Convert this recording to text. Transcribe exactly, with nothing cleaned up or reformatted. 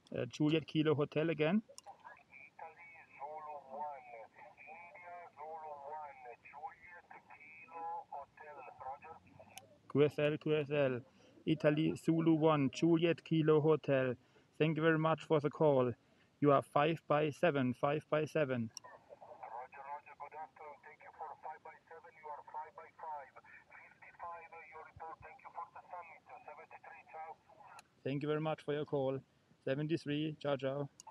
Uh, Juliet Kilo Hotel again. Italy Zulu one, India Zulu one, Juliet Kilo Hotel, Roger. Q S L, Q S L. Italy Zulu one, Juliet Kilo Hotel. Thank you very much for the call. You are five by seven, five by seven. Roger, Roger, good afternoon. Thank you for five by seven. You are five by five. fifty-five, uh, your report. Thank you for the summit. seventy-three, ciao. Thank you very much for your call. seventy-three, ciao, ciao.